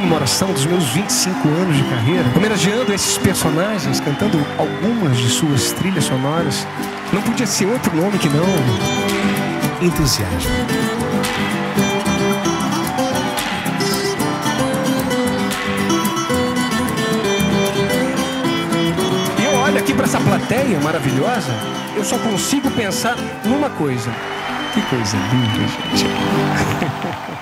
comemoração dos meus 25 anos de carreira, homenageando esses personagens, cantando algumas de suas trilhas sonoras. Não podia ser outro nome que não entusiasmo. E eu olho aqui para essa plateia maravilhosa, eu só consigo pensar numa coisa. Que coisa linda, gente.